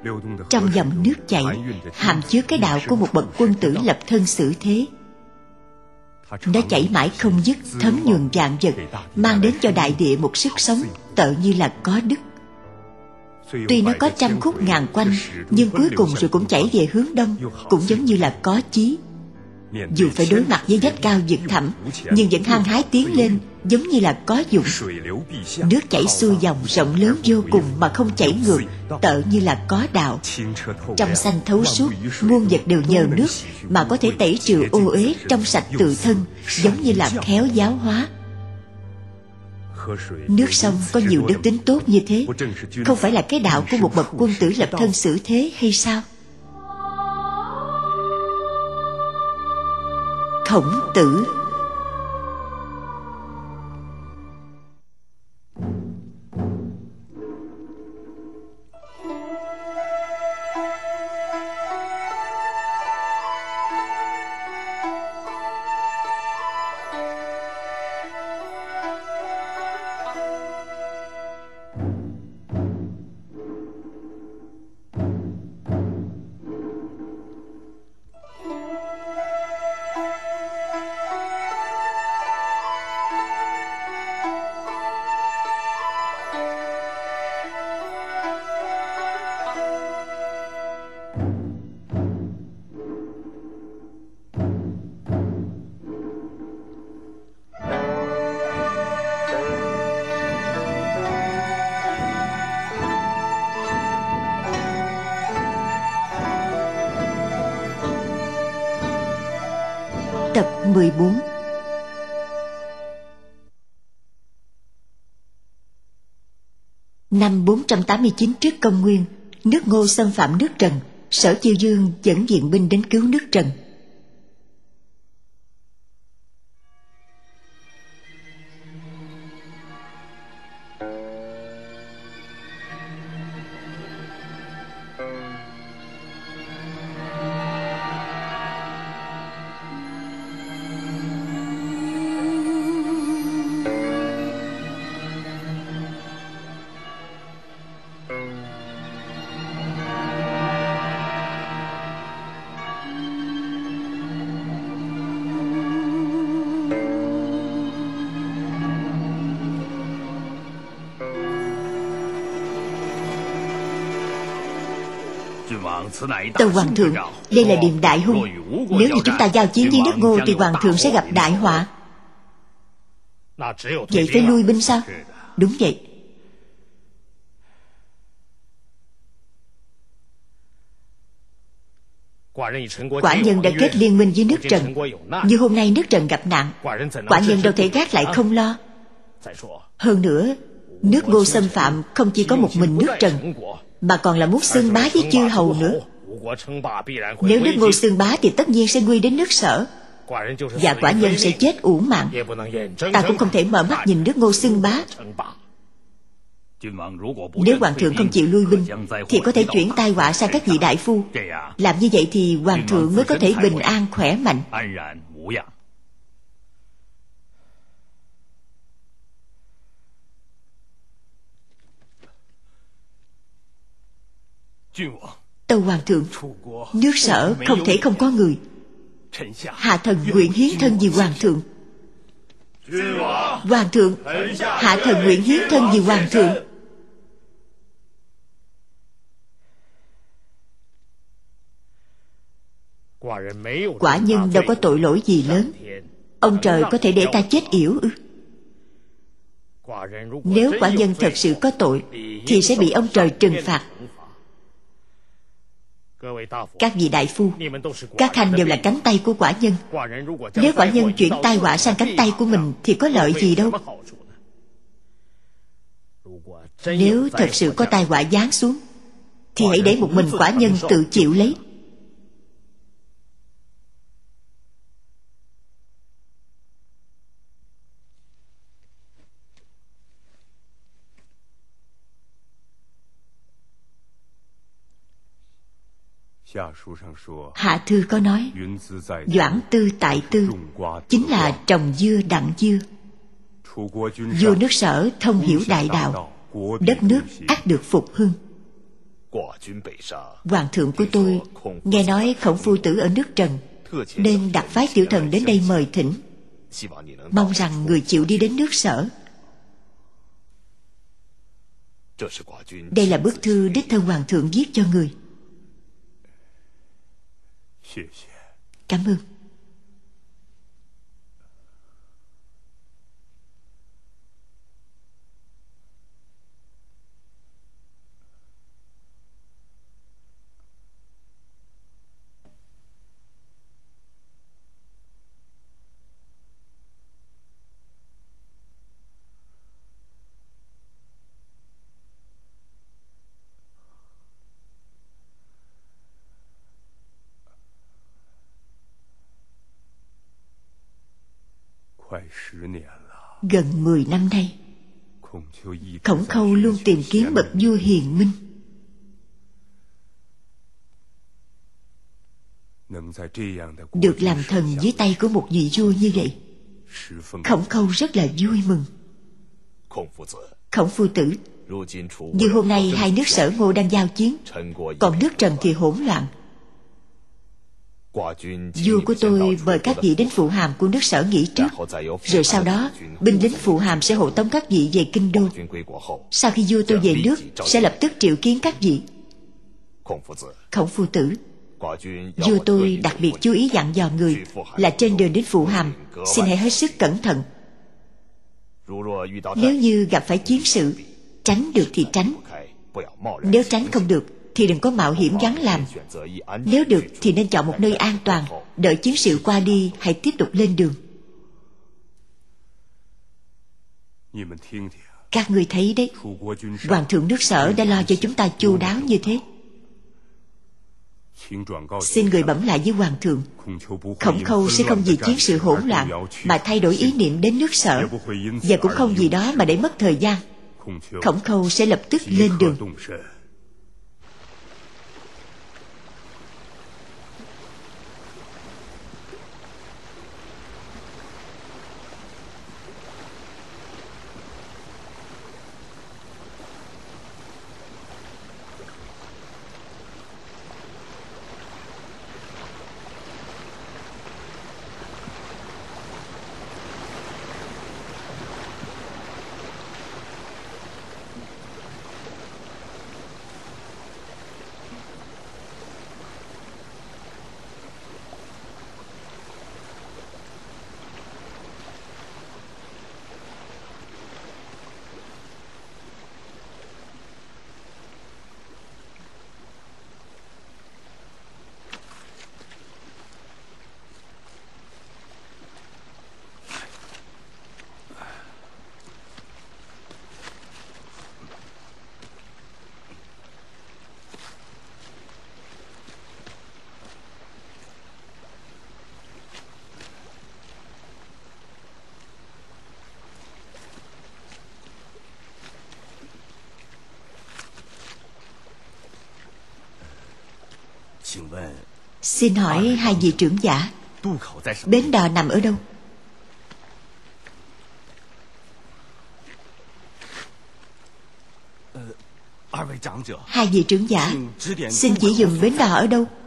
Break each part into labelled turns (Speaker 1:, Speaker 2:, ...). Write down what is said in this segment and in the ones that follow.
Speaker 1: Trong dòng nước chảy hàm chứa cái đạo của một bậc quân tử lập thân xử thế. Nó chảy mãi không dứt, thấm nhuần vạn vật, mang đến cho đại địa một sức sống tựa như là có đức. Tuy nó có trăm khúc ngàn quanh, nhưng cuối cùng rồi cũng chảy về hướng đông, cũng giống như là có chí. Dù phải đối mặt với vách cao vực thẳm, nhưng vẫn hăng hái tiến lên, giống như là có dụng. Nước chảy xuôi dòng rộng lớn vô cùng mà không chảy ngược, tựa như là có đạo. Trong xanh thấu suốt, muôn vật đều nhờ nước mà có thể tẩy trừ ô uế, trong sạch tự thân, giống như là khéo giáo hóa. Nước sông có nhiều đức tính tốt như thế, không phải là cái đạo của một bậc quân tử lập thân xử thế hay sao? Khổng Tử. Tập 14. Năm 489 trước công nguyên, nước Ngô xâm phạm nước Trần. Sở Chiêu Dương dẫn viện binh đến cứu nước Trần. Tâu Hoàng thượng, đây là điềm đại hung. Nếu như chúng ta giao chiến với nước Ngô thì Hoàng thượng sẽ gặp đại họa. Vậy phải lui binh sao? Đúng vậy. Quả nhân đã kết liên minh với nước Trần, như hôm nay nước Trần gặp nạn, quả nhân đâu thể gác lại không lo. Hơn nữa, nước Ngô xâm phạm không chỉ có một mình nước Trần, mà còn là muốn xưng bá với chư hầu nữa. Nếu nước Ngô xưng bá thì tất nhiên sẽ nguy đến nước Sở, và quả nhân sẽ chết uổng mạng. Ta cũng không thể mở mắt nhìn nước Ngô xưng bá. Nếu Hoàng thượng không chịu lui binh thì có thể chuyển tai họa sang các vị đại phu. Làm như vậy thì Hoàng thượng mới có thể bình an khỏe mạnh. Tâu Hoàng thượng, nước Sở không thể không có người. Hạ thần nguyện hiến thân vì Hoàng thượng. Hoàng thượng, hạ thần nguyện hiến thân vì Hoàng thượng. Quả nhân đâu có tội lỗi gì lớn. Ông trời có thể để ta chết yểu ư? Nếu quả nhân thật sự có tội thì sẽ bị ông trời trừng phạt. Các vị đại phu, các khanh đều là cánh tay của quả nhân. Nếu quả nhân chuyển tai họa sang cánh tay của mình thì có lợi gì đâu. Nếu thật sự có tai họa giáng xuống thì hãy để một mình quả nhân tự chịu lấy. Hạ thư có nói, Doãn tư tại tư, chính là trồng dưa đặng dưa. Vua nước Sở thông hiểu đại đạo, đất nước ắt được phục hưng. Hoàng thượng của tôi nghe nói Khổng Phu Tử ở nước Trần, nên đặt phái tiểu thần đến đây mời thỉnh, mong rằng người chịu đi đến nước Sở. Đây là bức thư đích thân Hoàng thượng viết cho người. Cảm ơn. Gần 10 năm nay, Khổng Khâu luôn tìm kiếm bậc vua hiền minh. Được làm thần dưới tay của một vị vua như vậy, Khổng Khâu rất là vui mừng. Khổng Phu Tử, như hôm nay hai nước Sở Ngô đang giao chiến, còn nước Trần thì hỗn loạn. Vua của tôi mời các vị đến phụ hàm của nước Sở nghỉ trước, rồi sau đó binh lính phụ hàm sẽ hộ tống các vị về kinh đô. Sau khi vua tôi về nước, sẽ lập tức triệu kiến các vị. Khổng Phu Tử, vua tôi đặc biệt chú ý dặn dò người là trên đường đến phụ hàm xin hãy hết sức cẩn thận. Nếu như gặp phải chiến sự, tránh được thì tránh, nếu tránh không được thì đừng có mạo hiểm gắng làm. Nếu được thì nên chọn một nơi an toàn, đợi chiến sự qua đi hãy tiếp tục lên đường. Các ngươi thấy đấy, Hoàng thượng nước Sở đã lo cho chúng ta chu đáo như thế. Xin người bẩm lại với Hoàng thượng, Khổng Khâu sẽ không vì chiến sự hỗn loạn mà thay đổi ý niệm đến nước Sở, và cũng không vì đó mà để mất thời gian. Khổng Khâu sẽ lập tức lên đường. Xin hỏi hai vị trưởng giả, bến đò nằm ở đâu? Hai vị trưởng giả, xin chỉ dùm bến đò ở đâu?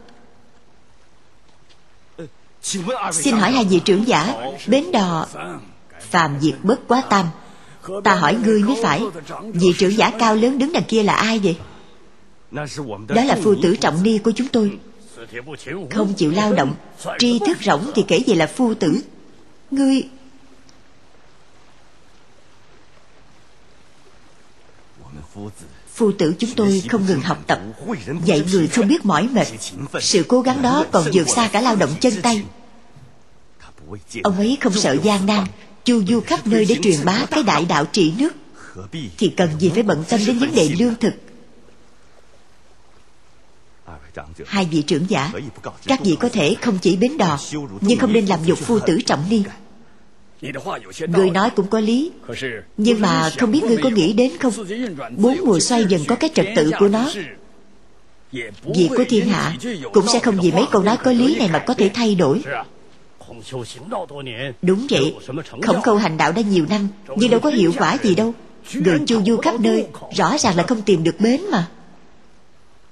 Speaker 1: Xin hỏi hai vị trưởng giả, bến đò phàm việc bất quá tam. Ta hỏi ngươi mới phải. Vị trưởng giả cao lớn đứng đằng kia là ai vậy? Đó là phu tử Trọng Ni của chúng tôi. Không chịu lao động, tri thức rỗng thì kể gì là phu tử. Ngươi... Phu tử chúng tôi không ngừng học tập, dạy người không biết mỏi mệt. Sự cố gắng đó còn vượt xa cả lao động chân tay. Ông ấy không sợ gian nan, chu du khắp nơi để truyền bá cái đại đạo trị nước, thì cần gì phải bận tâm đến vấn đề lương thực. Hai vị trưởng giả, các vị có thể không chỉ bến đò, nhưng không nên làm nhục phu tử Trọng Ni. Người nói cũng có lý, nhưng mà không biết ngươi có nghĩ đến không, 4 mùa xoay dần có cái trật tự của nó. Việc của thiên hạ cũng sẽ không vì mấy câu nói có lý này mà có thể thay đổi. Đúng vậy, Khổng Khâu hành đạo đã nhiều năm, nhưng đâu có hiệu quả gì đâu. Người chu du khắp nơi, rõ ràng là không tìm được bến mà.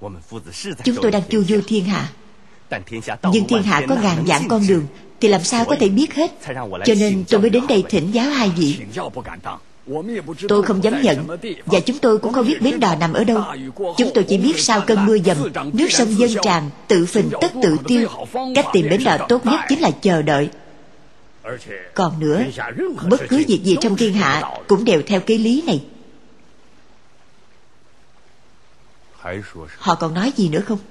Speaker 1: Chúng tôi đang chu du thiên hạ, nhưng thiên hạ có ngàn vạn con đường, thì làm sao có thể biết hết. Cho nên tôi mới đến đây thỉnh giáo hai vị. Tôi không dám nhận, và chúng tôi cũng không biết bến đò nằm ở đâu. Chúng tôi chỉ biết sau cơn mưa dầm, nước sông dâng tràn, tự phình tất tự tiêu. Cách tìm bến đò tốt nhất chính là chờ đợi. Còn nữa, bất cứ việc gì trong thiên hạ cũng đều theo cái lý này. Họ còn nói gì nữa không?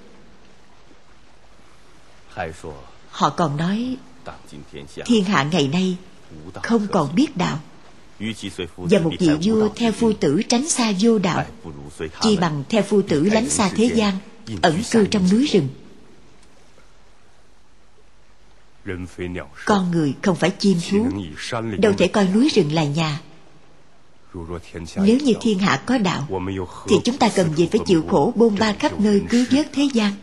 Speaker 1: Họ còn nói thiên hạ ngày nay không còn biết đạo, và một vị vua theo phu tử tránh xa vô đạo, chi bằng theo phu tử lánh xa thế gian, ẩn cư trong núi rừng. Con người không phải chim thú, đâu thể coi núi rừng là nhà. Nếu như thiên hạ có đạo, thì chúng ta cần gì phải chịu khổ bôn ba khắp nơi cứu vớt thế gian?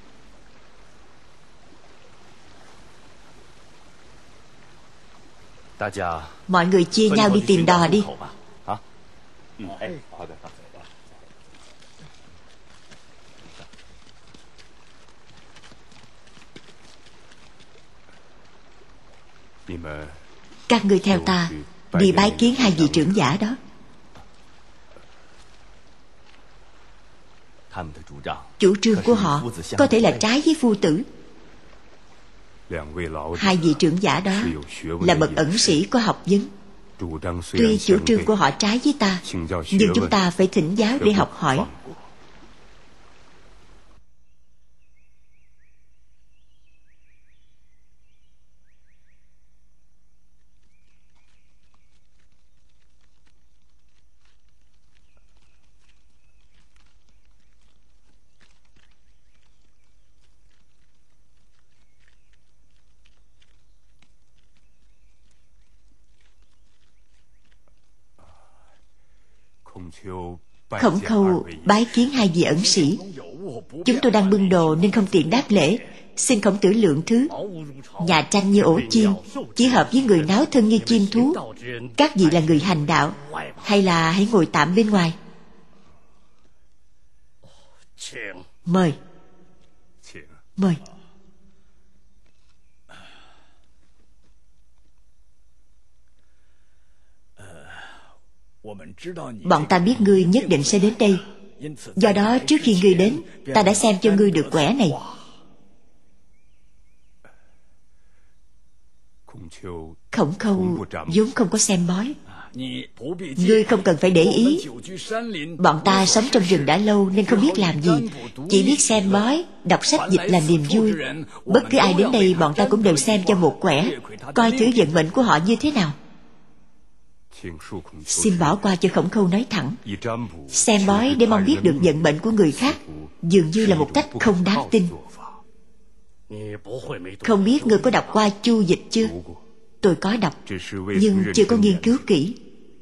Speaker 1: Mọi người chia nhau đi tìm đò đi. Các ngươi theo ta đi bái kiến hai vị trưởng giả đó. Chủ trương của họ có thể là trái với phu tử. Hai vị trưởng giả đó là bậc ẩn sĩ có học vấn. Tuy chủ trương của họ trái với ta, nhưng chúng ta phải thỉnh giáo để học hỏi. Khổng Khâu bái kiến hai vị ẩn sĩ. Chúng tôi đang bưng đồ nên không tiện đáp lễ, xin khổng tử lượng thứ. Nhà tranh như ổ chim, chỉ hợp với người náo thân như chim thú. Các vị là người hành đạo, hay là hãy ngồi tạm bên ngoài? Mời. Mời. Bọn ta biết ngươi nhất định sẽ đến đây, do đó trước khi ngươi đến, ta đã xem cho ngươi được quẻ này. Khổng Khâu vốn không có xem bói. Ngươi không cần phải để ý. Bọn ta sống trong rừng đã lâu nên không biết làm gì, chỉ biết xem bói, đọc sách dịch là niềm vui. Bất cứ ai đến đây bọn ta cũng đều xem cho một quẻ, coi thử vận mệnh của họ như thế nào. Xin bỏ qua cho Khổng Khâu nói thẳng. Xem bói để mong biết được vận mệnh của người khác dường như là một cách không đáng tin. Không biết ngươi có đọc qua Chu Dịch chưa? Tôi có đọc, nhưng chưa có nghiên cứu kỹ.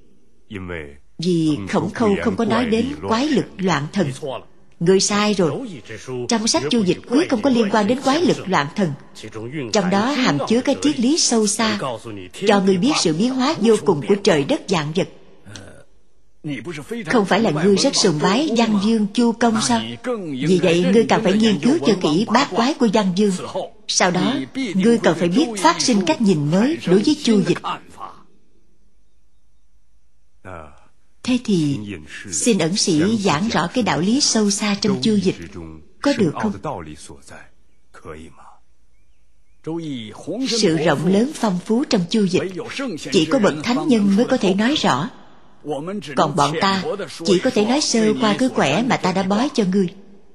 Speaker 1: Vì Khổng Khâu không có nói đến quái lực loạn thần. Ngươi sai rồi. Trong sách Chu Dịch quyết không có liên quan đến quái lực loạn thần. Trong đó hàm chứa cái triết lý sâu xa, cho ngươi biết sự biến hóa vô cùng của trời đất vạn vật. Không phải là ngươi rất sùng bái Văn Dương Chu Công sao? Vì vậy ngươi cần phải nghiên cứu cho kỹ bát quái của Văn Dương. Sau đó ngươi cần phải biết phát sinh cách nhìn mới đối với Chu Dịch. Thế thì xin ẩn sĩ giảng rõ cái đạo lý sâu xa trong Chu Dịch, có được không? Sự rộng lớn phong phú trong Chu Dịch chỉ có bậc thánh nhân mới có thể nói rõ. Còn bọn ta chỉ có thể nói sơ qua cái quẻ mà ta đã bói cho ngươi.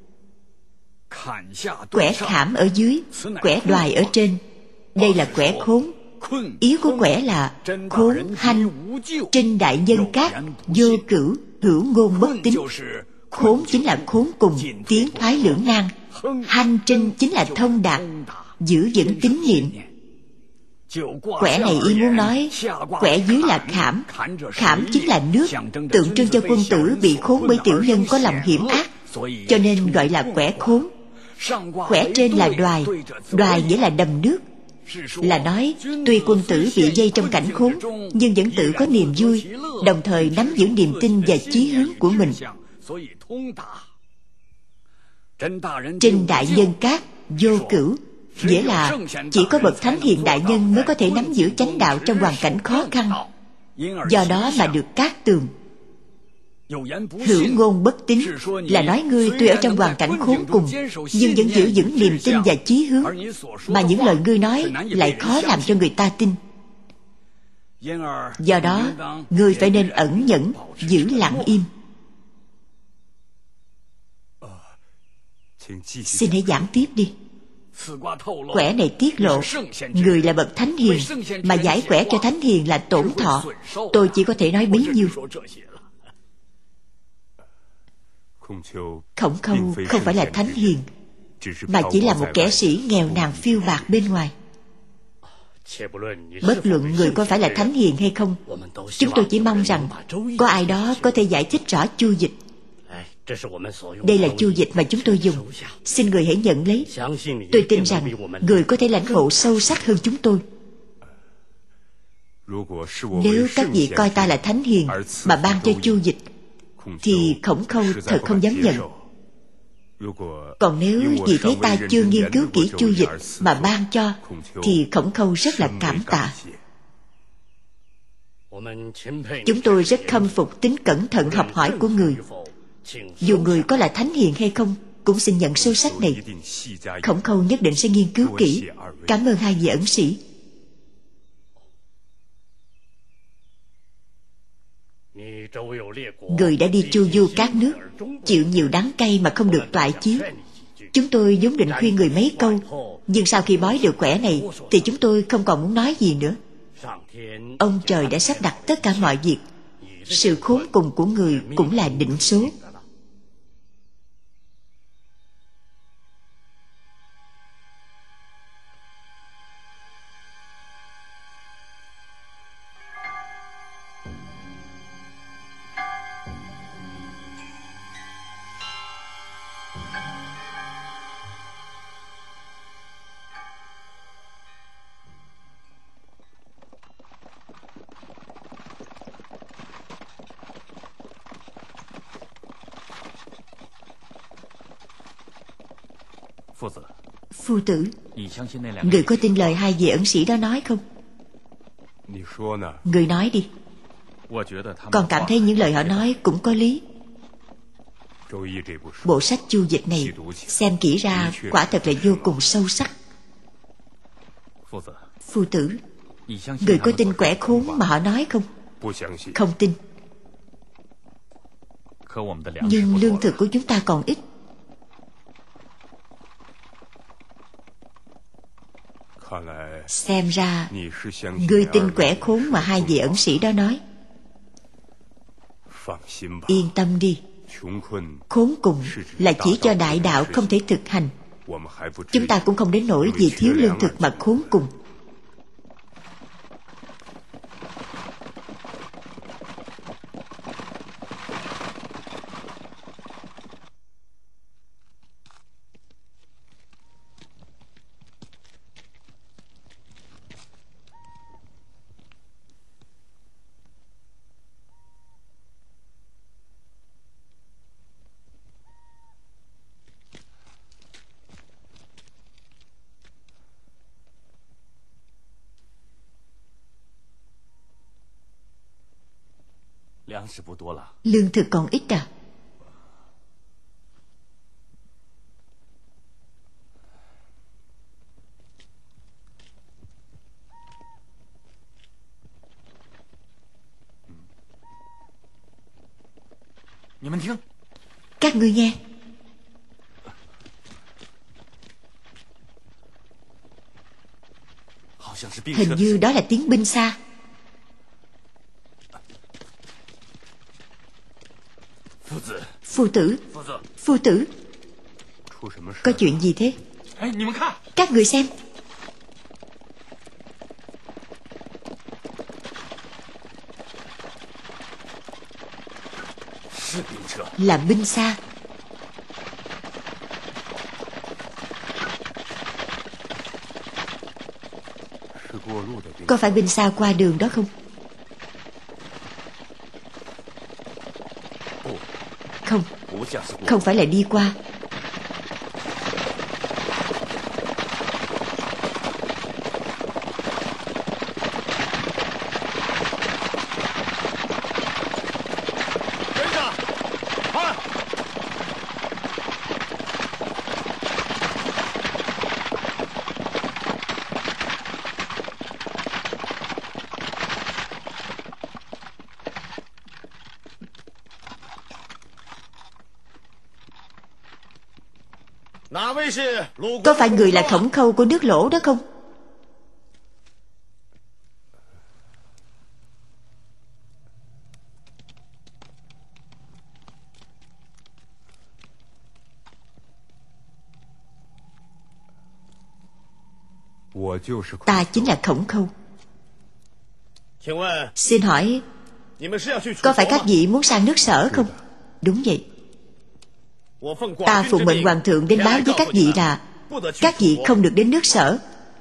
Speaker 1: Quẻ khảm ở dưới, quẻ đoài ở trên. Đây là quẻ khốn. Ý của quẻ là khốn hanh, trinh đại nhân cát, vô cửu, hữu ngôn bất tín. Khốn chính là khốn cùng, tiến thoái lưỡng nan. Hanh trinh chính là thông đạt, giữ vững tín nhiệm. Quẻ này ý muốn nói, quẻ dưới là khảm. Khảm chính là nước, tượng trưng cho quân tử bị khốn bởi tiểu nhân có lòng hiểm ác, cho nên gọi là quẻ khốn. Quẻ trên là đoài, đoài nghĩa là đầm nước, là nói tuy quân tử bị dây trong cảnh khốn nhưng vẫn tự có niềm vui, đồng thời nắm giữ niềm tin và chí hướng của mình. Trinh đại nhân các vô cửu, nghĩa là chỉ có bậc thánh hiền đại nhân mới có thể nắm giữ chánh đạo trong hoàn cảnh khó khăn. Do đó mà được cát tường. Hữu ngôn bất tín là nói ngươi tuy ở trong hoàn cảnh khốn cùng nhưng vẫn giữ vững niềm tin và chí hướng, mà những lời ngươi nói lại khó làm cho người ta tin. Do đó ngươi phải nên ẩn nhẫn, giữ lặng im. Xin hãy giảng tiếp đi. Quẻ này tiết lộ người là bậc thánh hiền, mà giải quẻ cho thánh hiền là tổn thọ. Tôi chỉ có thể nói bấy nhiêu. Khổng Khâu không phải là thánh hiền, mà chỉ là một kẻ sĩ nghèo nàn phiêu bạc bên ngoài. Bất luận người có phải là thánh hiền hay không, chúng tôi chỉ mong rằng có ai đó có thể giải thích rõ chu dịch. Đây là chu dịch mà chúng tôi dùng. Xin người hãy nhận lấy. Tôi tin rằng người có thể lãnh ngộ sâu sắc hơn chúng tôi. Nếu các vị coi ta là thánh hiền mà ban cho chu dịch, thì Khổng Khâu thật không dám nhận. Còn nếu vì thấy ta chưa nghiên cứu kỹ chu dịch mà ban cho, thì Khổng Khâu rất là cảm tạ. Chúng tôi rất khâm phục tính cẩn thận học hỏi của người. Dù người có là thánh hiền hay không, cũng xin nhận sâu sách này. Khổng Khâu nhất định sẽ nghiên cứu kỹ. Cảm ơn hai vị ẩn sĩ. Người đã đi chu du các nước, chịu nhiều đắng cay mà không được toại chí. Chúng tôi vốn định khuyên người mấy câu, nhưng sau khi bói được quẻ này thì chúng tôi không còn muốn nói gì nữa. Ông trời đã sắp đặt tất cả mọi việc. Sự khốn cùng của người cũng là định số. Phu tử, người có tin lời hai vị ẩn sĩ đó nói không? Người nói đi. Con cảm thấy những lời họ nói cũng có lý. Bộ sách chu dịch này xem kỹ ra quả thật là vô cùng sâu sắc. Phu tử, người có tin quẻ khốn mà họ nói không? Không tin. Nhưng lương thực của chúng ta còn ít. Xem ra ngươi tin quẻ khốn mà hai vị ẩn sĩ đó nói. Yên tâm đi. Khốn cùng là chỉ cho đại đạo không thể thực hành. Chúng ta cũng không đến nỗi vì thiếu lương thực mà khốn cùng. Lương thực còn ít à? Các ngươi nghe. Hình như đó là tiếng binh xa. Phu tử, phu tử, có chuyện gì thế? Các người xem. Là binh xa. Có phải binh xa qua đường đó không? Không, không phải là đi qua. Có phải người là Khổng Khâu của nước Lỗ đó không? Ta chính là Khổng Khâu. Xin hỏi, có phải các vị muốn sang nước Sở không? Đúng vậy. Ta phụng mệnh hoàng thượng đến báo với các vị là các vị không được đến nước Sở.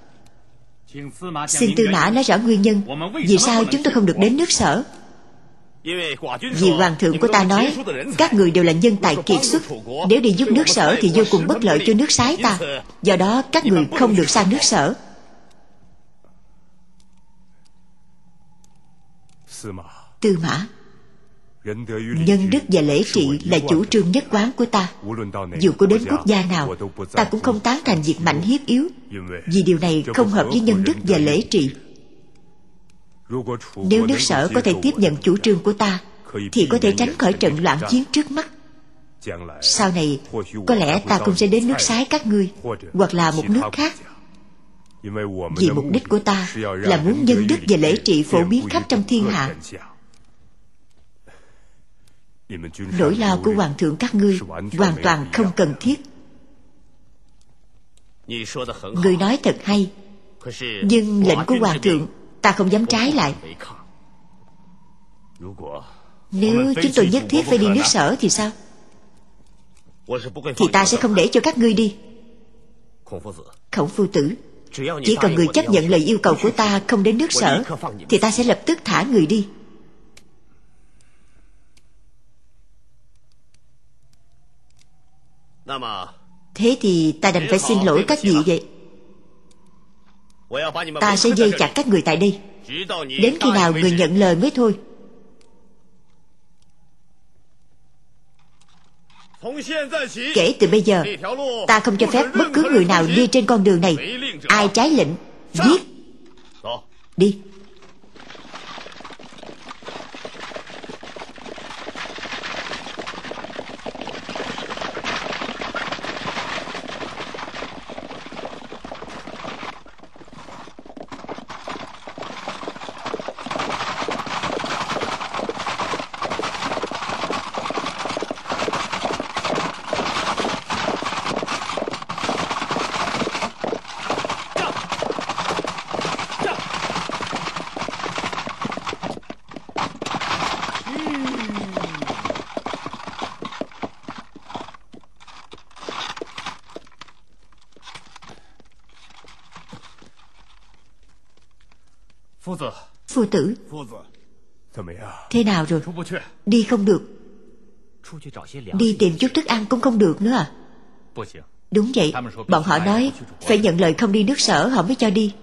Speaker 1: Xin Tư Mã nói rõ nguyên nhân vì sao chúng tôi không được đến nước Sở. Vì hoàng thượng của ta nói các người đều là nhân tài kiệt xuất, nếu đi giúp nước Sở thì vô cùng bất lợi cho nước Sái ta. Do đó các người không được sang nước Sở. Tư Mã, nhân đức và lễ trị là chủ trương nhất quán của ta. Dù có đến quốc gia nào, ta cũng không tán thành việc mạnh hiếp yếu, vì điều này không hợp với nhân đức và lễ trị. Nếu nước Sở có thể tiếp nhận chủ trương của ta, thì có thể tránh khỏi trận loạn chiến trước mắt. Sau này có lẽ ta cũng sẽ đến nước Sái các ngươi, hoặc là một nước khác. Vì mục đích của ta là muốn nhân đức và lễ trị phổ biến khắp trong thiên hạ. Nỗi lo của hoàng thượng các ngươi hoàn toàn không cần thiết. Ngươi nói thật hay, nhưng lệnh của hoàng thượng ta không dám trái lại. Nếu chúng tôi nhất thiết phải đi nước Sở thì sao? Thì ta sẽ không để cho các ngươi đi. Khổng phu tử, chỉ cần người chấp nhận lời yêu cầu của ta không đến nước Sở, thì ta sẽ lập tức thả người đi. Thế thì ta đành phải xin lỗi các vị vậy. Ta sẽ dây chặt các người tại đây, đến khi nào người nhận lời mới thôi. Kể từ bây giờ, ta không cho phép bất cứ người nào đi trên con đường này. Ai trái lệnh, giết. Đi. Phu tử, thế nào rồi? Đi không được. Đi tìm chút thức ăn cũng không được nữa à? Đúng vậy, bọn họ nói phải nhận lời không đi nước Sở họ mới cho đi.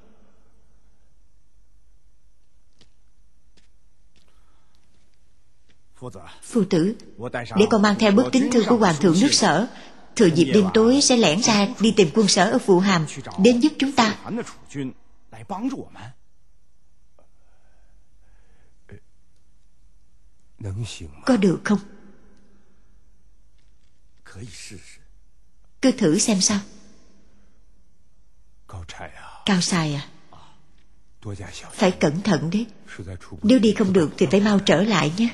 Speaker 1: Phu tử, để con mang theo bức tín thư của hoàng thượng nước Sở. Thừa dịp đêm tối sẽ lẻn ra đi tìm quân Sở ở Phụ Hàm đến giúp chúng ta. Có được không? Cứ thử xem sao. Cao Sai à, phải cẩn thận đấy. Nếu đi không được thì phải mau trở lại nhé.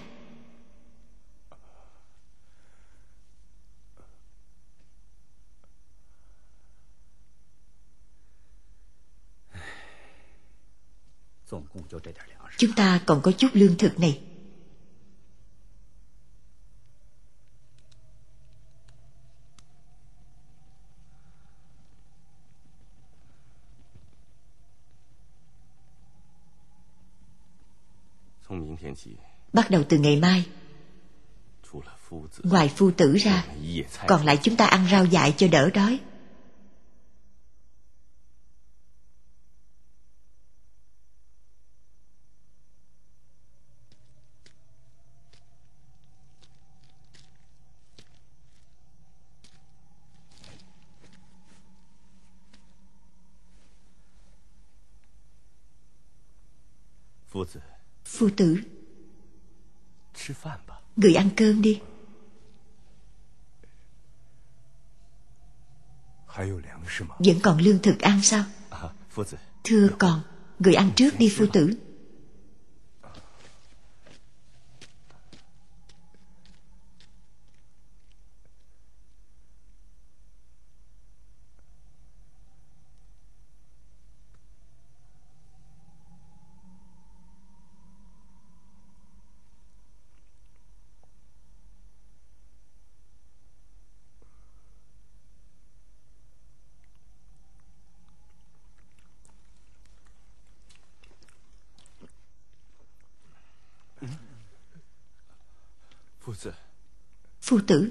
Speaker 1: Chúng ta còn có chút lương thực này. Bắt đầu từ ngày mai, ngoài phu tử ra, còn lại chúng ta ăn rau dại cho đỡ đói. Phu tử, người ăn cơm đi. Vẫn còn lương thực ăn sao? Thưa còn, người ăn trước đi phu tử. Phu tử,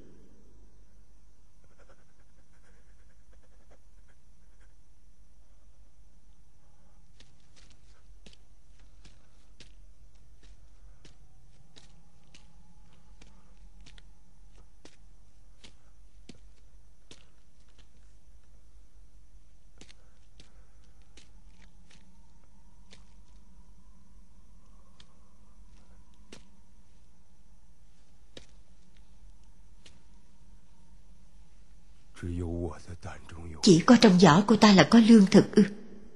Speaker 1: chỉ có trong giỏ của ta là có lương thực ư?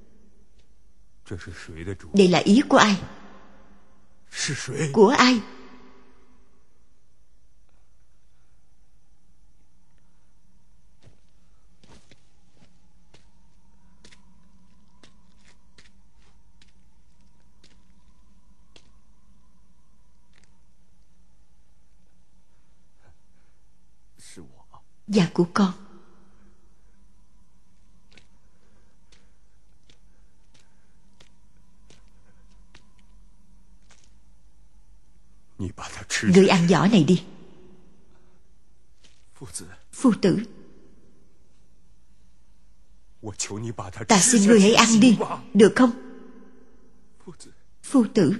Speaker 1: Đây là ý của ai? Của ai? Dạ của con. Ngươi ăn giỏ này đi. Phu tử, ta xin ngươi hãy ăn đi, được không? Phu tử,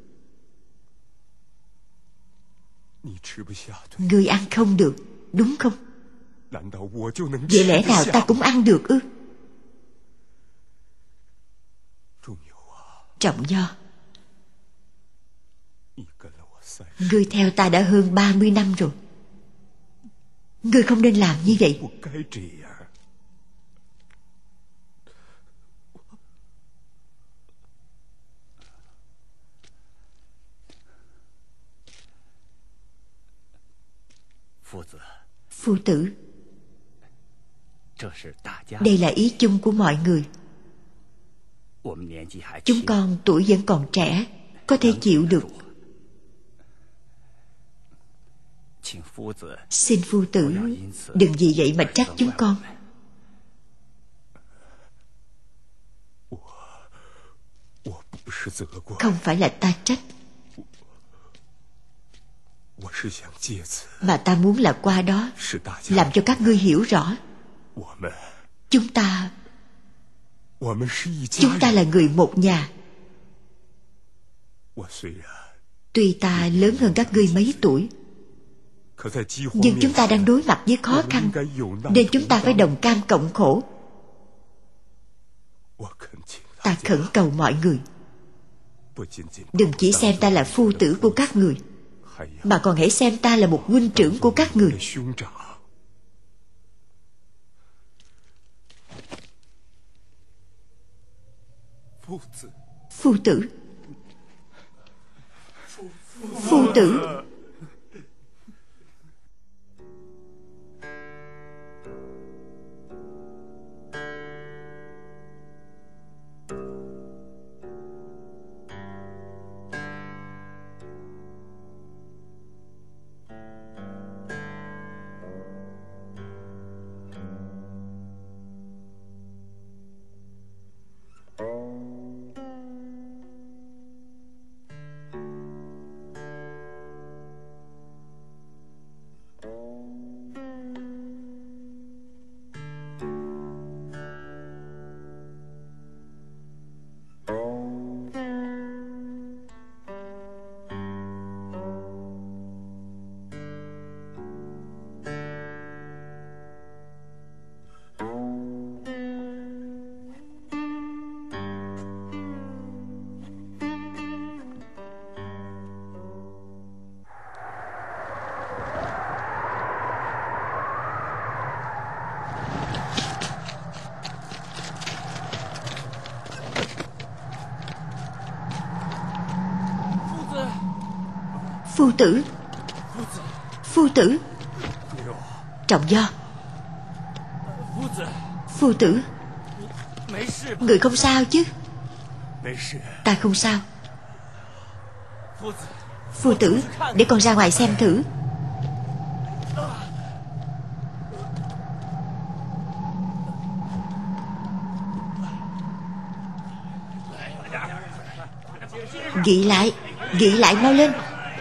Speaker 1: ngươi ăn không được, đúng không? Vậy lẽ nào ta cũng ăn được ư? Trọng Nho, ngươi theo ta đã hơn 30 năm rồi. Ngươi không nên làm như vậy. Phu tử, đây là ý chung của mọi người. Chúng con tuổi vẫn còn trẻ, có thể chịu được. Xin phu tử đừng vì vậy mà trách chúng con. Không phải là ta trách, mà ta muốn là qua đó làm cho các ngươi hiểu rõ. Chúng ta là người một nhà. Tuy ta lớn hơn các ngươi mấy tuổi, nhưng chúng ta đang đối mặt với khó khăn, nên chúng ta phải đồng cam cộng khổ. Ta khẩn cầu mọi người, đừng chỉ xem ta là phu tử của các người, mà còn hãy xem ta là một huynh trưởng của các người. Phu tử, phu tử. Phu tử. Phu tử. Trọng Do. Phu tử, người không sao chứ? Ta không sao. Phu tử, để con ra ngoài xem thử. Gị lại mau lên.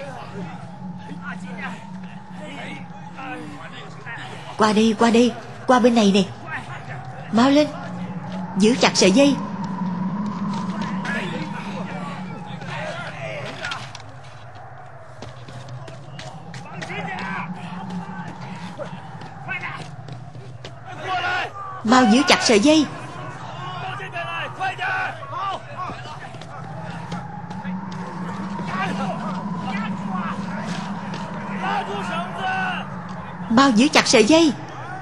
Speaker 1: Qua đây, qua bên này nè. Mau lên, giữ chặt sợi dây. Mau giữ chặt sợi dây. Mau giữ chặt sợi dây.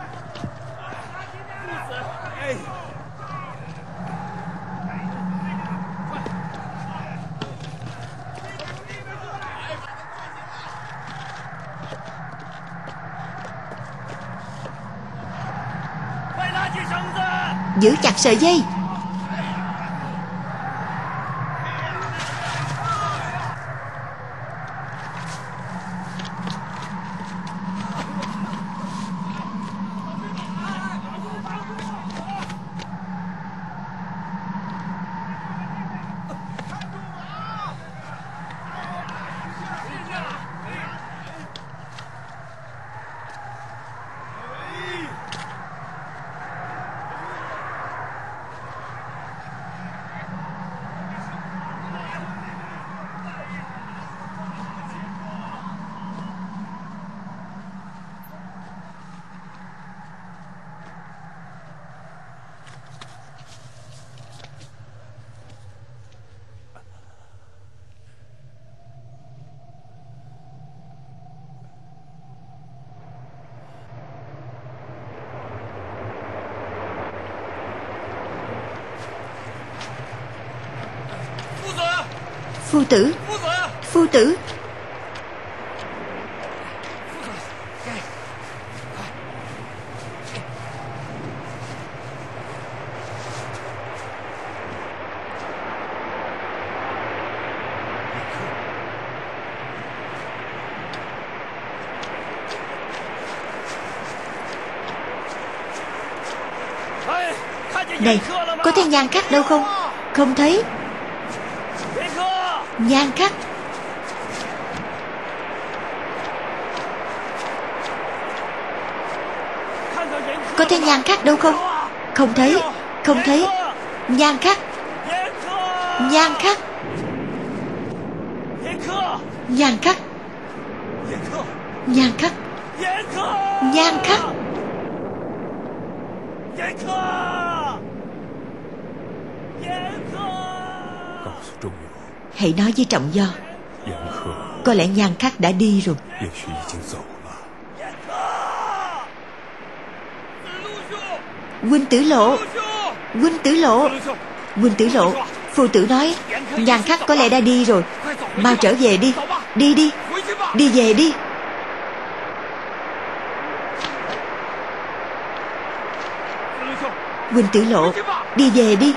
Speaker 1: Giữ chặt sợi dây. Phu tử. Phu tử. Này, có thấy Nhan Khắc đâu không? Không thấy. Nhan Khắc. Có thấy Nhan Khắc đâu không? Không thấy. Không thấy. Nhan Khắc. Nhan Khắc. Nhan Khắc. Nhan Khắc. Nhan Khắc. Hãy nói với Trọng Do, có lẽ Nhan Khắc đã đi rồi. Huynh Tử Lộ. Huynh Tử Lộ. Huynh Tử Lộ. Phu tử nói Nhan Khắc có lẽ đã đi rồi. Mau trở về đi. Đi đi. Đi về đi. Huynh Tử Lộ, đi về đi.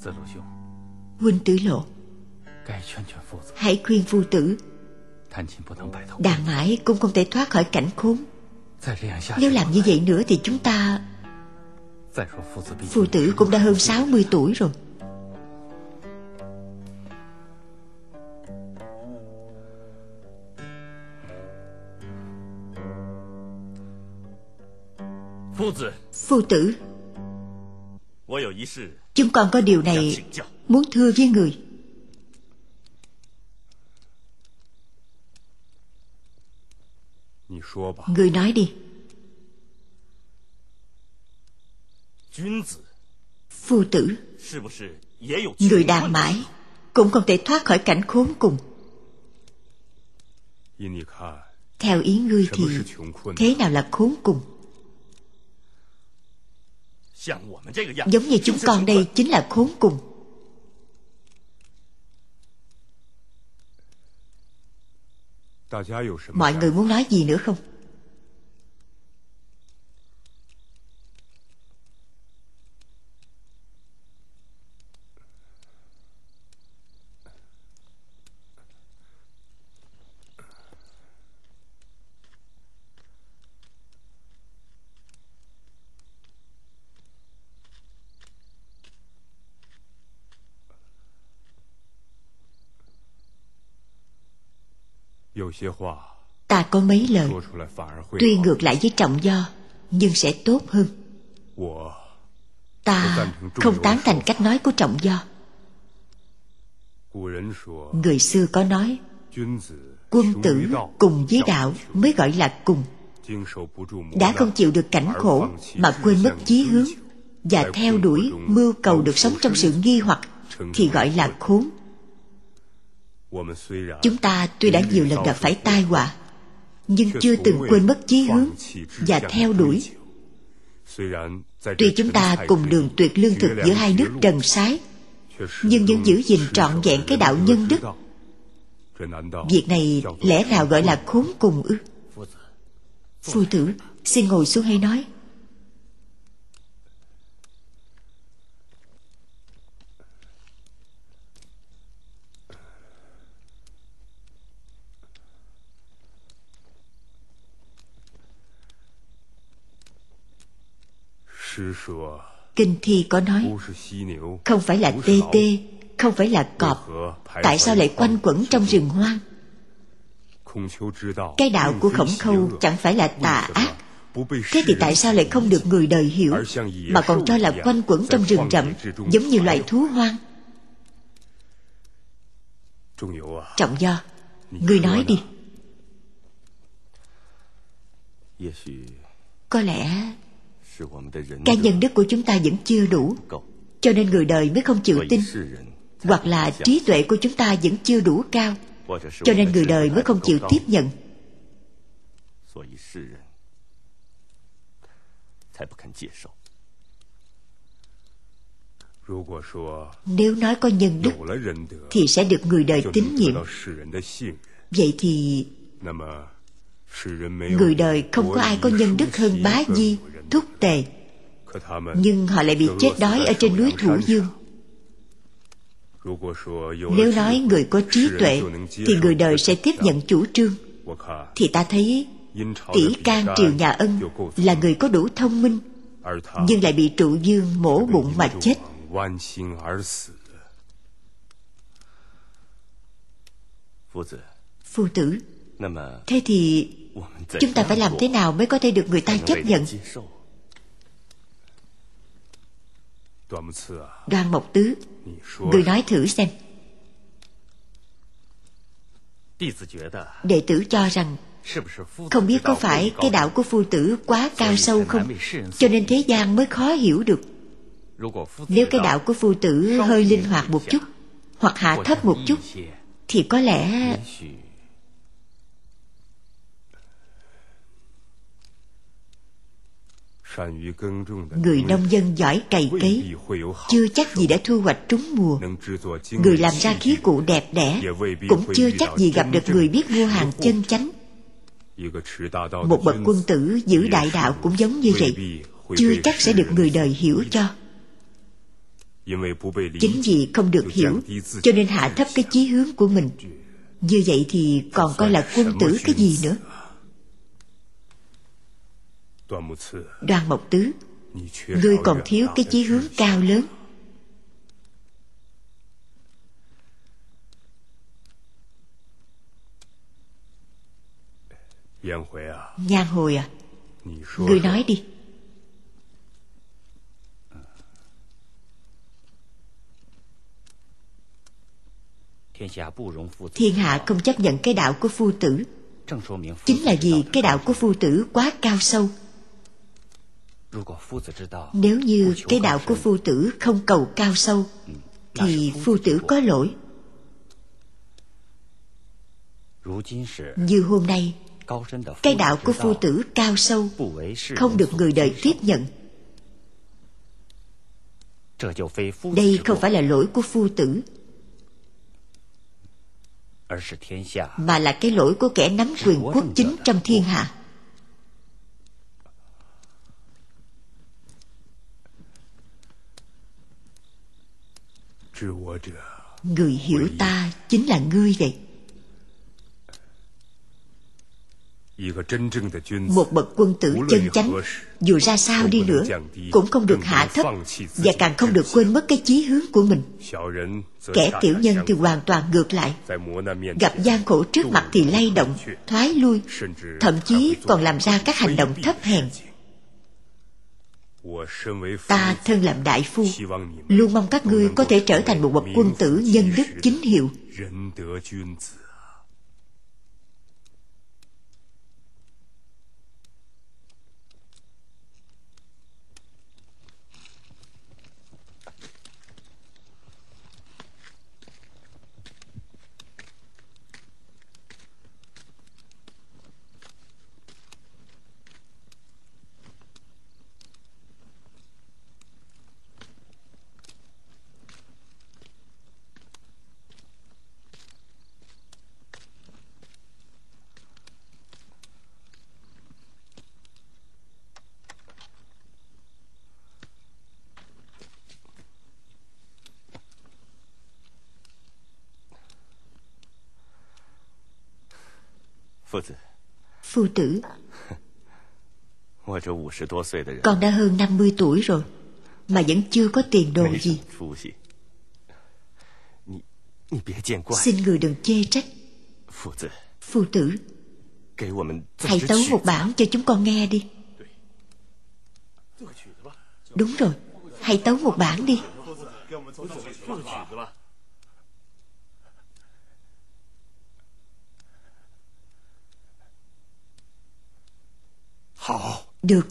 Speaker 1: Huynh Tử Lộ, hãy khuyên phu tử, đàn mãi cũng không thể thoát khỏi cảnh khốn. Nếu làm như vậy nữa thì chúng ta... Phu tử cũng đã hơn 60 tuổi rồi. Phu tử, chúng con có điều này muốn thưa với người. Người nói đi. Phu tử, người đàn mãi cũng không thể thoát khỏi cảnh khốn cùng. Theo ý ngươi thì thế nào là khốn cùng? Giống như chúng con đây chính là khốn cùng. Mọi người muốn nói gì nữa không? Ta có mấy lời tuy ngược lại với Trọng Do, nhưng sẽ tốt hơn. Ta không tán thành cách nói của Trọng Do. Người xưa có nói, quân tử cùng với đạo mới gọi là cùng. Đã không chịu được cảnh khổ mà quên mất chí hướng và theo đuổi mưu cầu được sống trong sự nghi hoặc thì gọi là khốn. Chúng ta tuy đã nhiều lần gặp phải tai họa, nhưng chưa từng quên mất chí hướng và theo đuổi. Tuy chúng ta cùng đường tuyệt lương thực giữa hai nước trần sái, nhưng vẫn giữ gìn trọn vẹn cái đạo nhân đức. Việc này lẽ nào gọi là khốn cùng ư? Phu tử, xin ngồi xuống hay nói. Kinh thi có nói, không phải là tê tê, không phải là cọp, tại sao lại quanh quẩn trong rừng hoang? Cái đạo của Khổng Khâu chẳng phải là tà ác, thế thì tại sao lại không được người đời hiểu, mà còn cho là quanh quẩn trong rừng rậm, giống như loài thú hoang? Trọng Do, ngươi nói đi. Có lẽ cái nhân đức của chúng ta vẫn chưa đủ, cho nên người đời mới không chịu tin. Hoặc là trí tuệ của chúng ta vẫn chưa đủ cao, cho nên người đời mới không chịu tiếp nhận. Nếu nói có nhân đức thì sẽ được người đời tín nhiệm. Vậy thì người đời không có ai có nhân đức hơn Bá Di, Thúc Tề, nhưng họ lại bị chết đói ở trên núi Thủ Dương. Nếu nói người có trí tuệ thì người đời sẽ tiếp nhận chủ trương, thì ta thấy Kỷ Can Triều Nhà Ân là người có đủ thông minh, nhưng lại bị Trụ Dương mổ bụng mà chết. Phu tử, thế thì chúng ta phải làm thế nào mới có thể được người ta chấp nhận? Đoan Mộc Tứ, người nói thử xem. Đệ tử cho rằng, không biết có phải cái đạo của phu tử quá cao sâu không, cho nên thế gian mới khó hiểu được. Nếu cái đạo của phu tử hơi linh hoạt một chút, hoặc hạ thấp một chút, thì có lẽ người nông dân giỏi cày cấy chưa chắc gì đã thu hoạch trúng mùa. Người làm ra khí cụ đẹp đẽ cũng chưa chắc gì gặp được người biết mua hàng chân chánh. Một bậc quân tử giữ đại đạo cũng giống như vậy, chưa chắc sẽ được người đời hiểu cho. Chính vì không được hiểu, cho nên hạ thấp cái chí hướng của mình. Như vậy thì còn coi là quân tử cái gì nữa? Đoan Mộc Tứ, ngươi còn thiếu cái chí hướng cao lớn. Nhan Hồi à, ngươi nói đi. Thiên hạ không chấp nhận cái đạo của phu tử, chính là vì cái đạo của phu tử quá cao sâu. Nếu như cái đạo của phu tử không cầu cao sâu, thì phu tử có lỗi. Như hôm nay, cái đạo của phu tử cao sâu, không được người đời tiếp nhận. Đây không phải là lỗi của phu tử, mà là cái lỗi của kẻ nắm quyền quốc chính trong thiên hạ. Người hiểu ta chính là ngươi vậy. Một bậc quân tử chân chánh, dù ra sao đi nữa cũng không được hạ thấp, và càng không được quên mất cái chí hướng của mình. Kẻ tiểu nhân thì hoàn toàn ngược lại, gặp gian khổ trước mặt thì lay động, thoái lui, thậm chí còn làm ra các hành động thấp hèn. Ta thân làm đại phu, luôn mong các ngươi có thể trở thành một bậc quân tử nhân đức chính hiệu. Phu tử, con đã hơn 50 tuổi rồi, mà vẫn chưa có tiền đồ gì. Xin người đừng chê trách. Phu tử, hãy tấu một bản cho chúng con nghe đi. Đúng rồi, hãy tấu một bản đi. Được.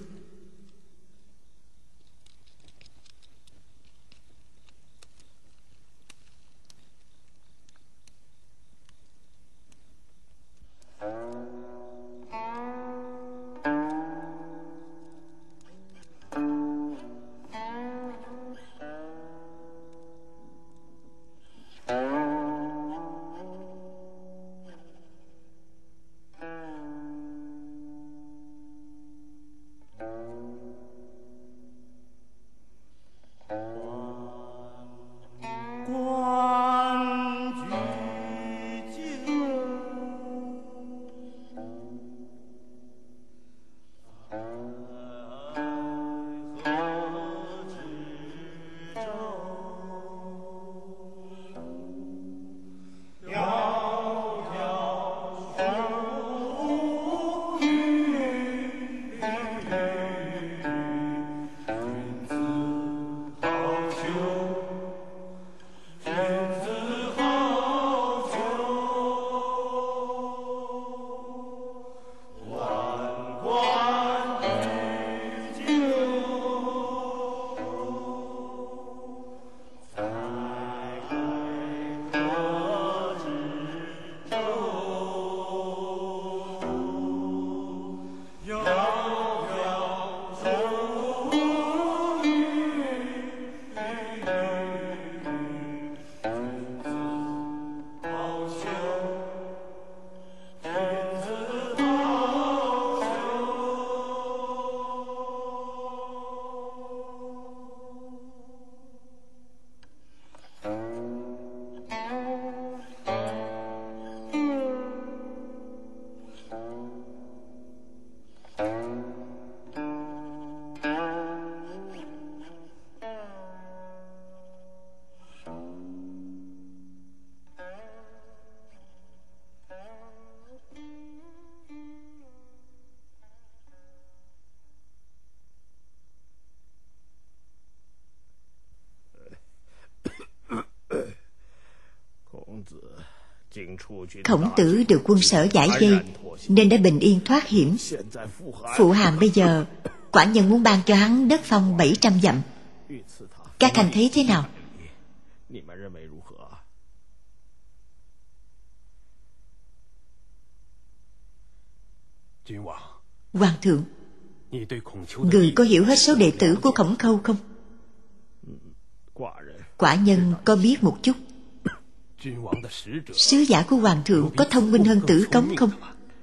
Speaker 1: Khổng Tử được quân Sở giải vây nên đã bình yên thoát hiểm. Phụ Hàm bây giờ quả nhân muốn ban cho hắn đất phong 700 dặm. Các anh thấy thế nào? Hoàng thượng, người có hiểu hết số đệ tử của Khổng Khâu không? Quả nhân có biết một chút. Sứ giả của Hoàng thượng có thông minh hơn Tử Cống không?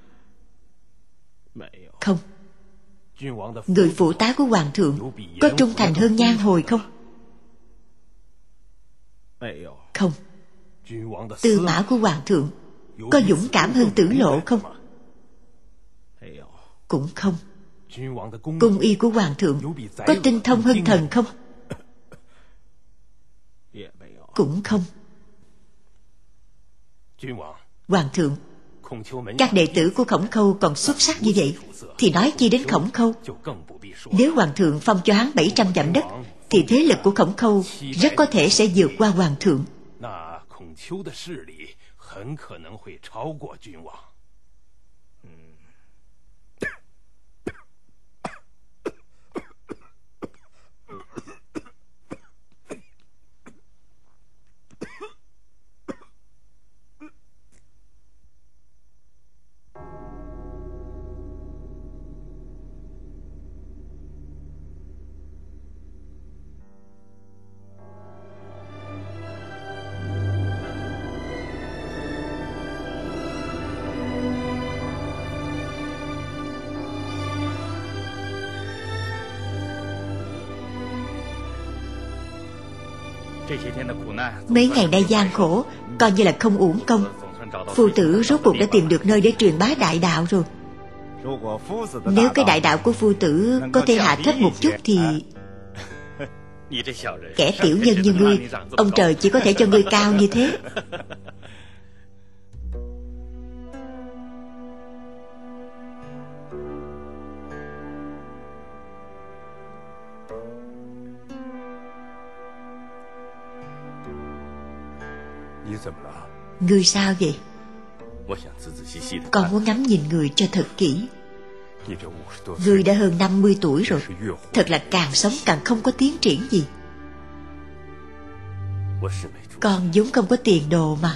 Speaker 1: Không. Người phụ tá của Hoàng thượng có trung thành hơn Nhan Hồi không? Không. Tư mã của Hoàng thượng có dũng cảm hơn Tử Lộ không? Cũng không. Cung y của Hoàng thượng có tinh thông hơn thần không? Cũng không. Hoàng thượng, các đệ tử của Khổng Khâu còn xuất sắc như vậy thì nói chi đến Khổng Khâu. Nếu Hoàng thượng phong cho hắn 700 dặm đất thì thế lực của Khổng Khâu rất có thể sẽ vượt qua Hoàng thượng. Mấy ngày nay gian khổ coi như là không uổng công. Phu tử rốt cuộc đã tìm được nơi để truyền bá đại đạo rồi. Nếu cái đại đạo của phu tử có thể hạ thấp một chút thì kẻ tiểu nhân như ngươi, ông trời chỉ có thể cho ngươi cao như thế. Ngươi sao vậy? Con muốn ngắm nhìn người cho thật kỹ. Ngươi đã hơn 50 tuổi rồi, thật là càng sống càng không có tiến triển gì. Con vốn không có tiền đồ mà.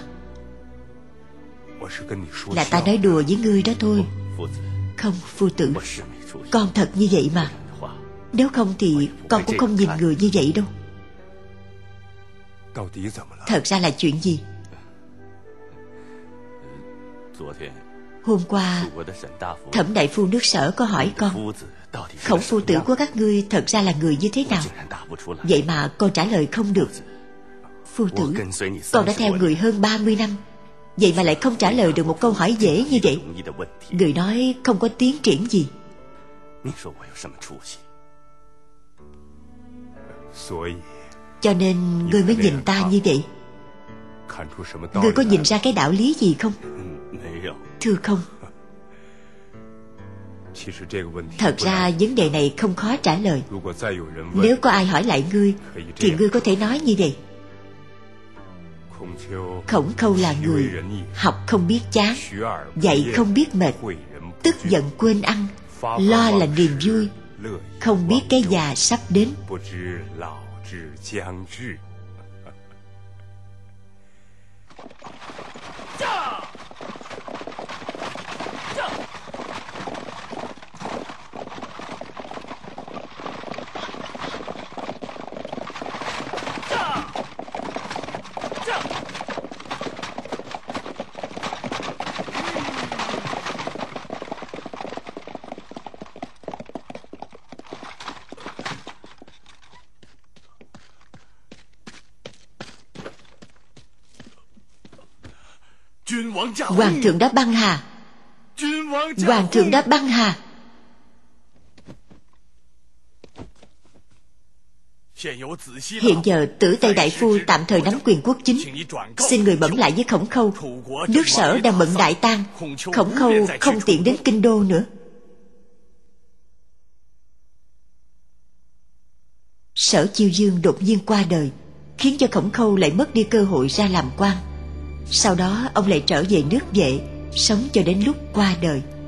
Speaker 1: Là ta nói đùa với ngươi đó thôi. Không, phu tử, con thật như vậy mà. Nếu không thì con cũng không nhìn người như vậy đâu. Thật ra là chuyện gì? Hôm qua Thẩm đại phu nước Sở có hỏi con Khổng phu tử của các ngươi thật ra là người như thế nào. Vậy mà con trả lời không được. Phu tử, con đã theo người hơn 30 năm, vậy mà lại không trả lời được một câu hỏi dễ như vậy. Người nói không có tiến triển gì. Cho nên ngươi mới nhìn ta như vậy. Ngươi có nhìn ra cái đạo lý gì không? Thưa không. Thật ra vấn đề này không khó trả lời. Nếu có ai hỏi lại ngươi thì ngươi có thể nói như vậy. Khổng Khâu là người học không biết chán, dạy không biết mệt, tức giận quên ăn, lo là niềm vui, không biết cái già sắp đến. Hoàng thượng đã băng hà. Hoàng thượng đã băng hà. Hiện giờ Tử Tây đại phu tạm thời nắm quyền quốc chính, xin người bẩm lại với Khổng Khâu, nước Sở đang bận đại tang, Khổng Khâu không tiện đến kinh đô nữa. Sở Chiêu Dương đột nhiên qua đời, khiến cho Khổng Khâu lại mất đi cơ hội ra làm quan. Sau đó ông lại trở về nước Vệ, sống cho đến lúc qua đời.